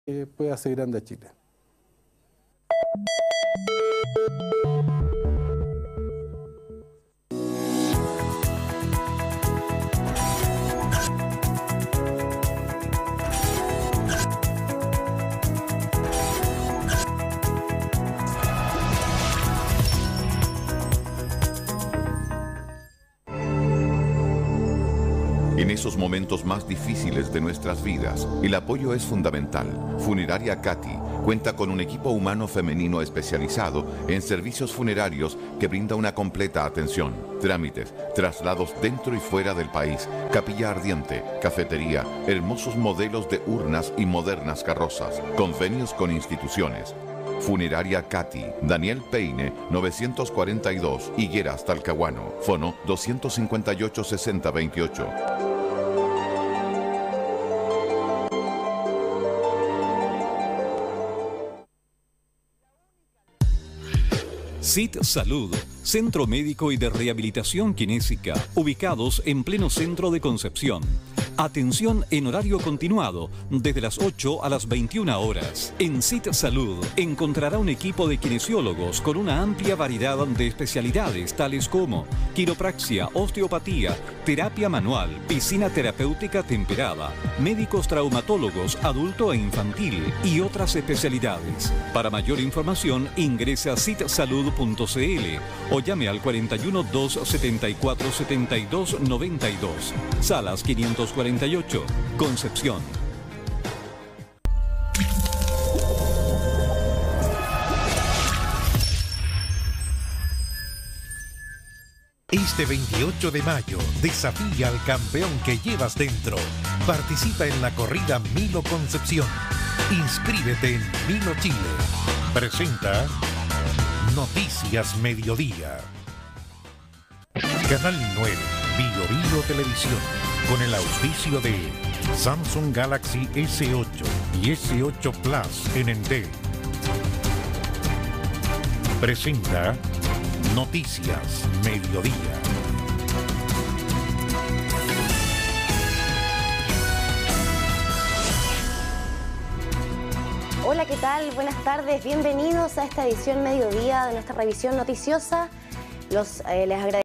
pueda ser grande a Chile. En esos momentos más difíciles de nuestras vidas, el apoyo es fundamental. Funeraria Cati cuenta con un equipo humano femenino especializado en servicios funerarios que brinda una completa atención. Trámites, traslados dentro y fuera del país, capilla ardiente, cafetería, hermosos modelos de urnas y modernas carrozas, convenios con instituciones. Funeraria Cati, Daniel Peine, 942, Higueras, Talcahuano. Fono 258 6028. CIT Salud, Centro Médico y de Rehabilitación Kinésica, ubicados en pleno centro de Concepción. Atención en horario continuado, desde las 8 a las 21 horas. En CIT Salud encontrará un equipo de kinesiólogos con una amplia variedad de especialidades tales como quiropraxia, osteopatía, terapia manual, piscina terapéutica temperada, médicos traumatólogos adulto e infantil y otras especialidades. Para mayor información ingrese a citsalud.cl o llame al 41 274 72 92. Salas 548, Concepción. Este 28 de mayo, desafía al campeón que llevas dentro. Participa en la corrida Milo Concepción. Inscríbete en Milo Chile. Presenta Noticias Mediodía. Canal 9, Bio Televisión, con el auspicio de Samsung Galaxy S8 y S8 Plus en NT. Presenta Noticias Mediodía. Hola, ¿qué tal? Buenas tardes, bienvenidos a esta edición mediodía de nuestra revisión noticiosa. Les agradezco.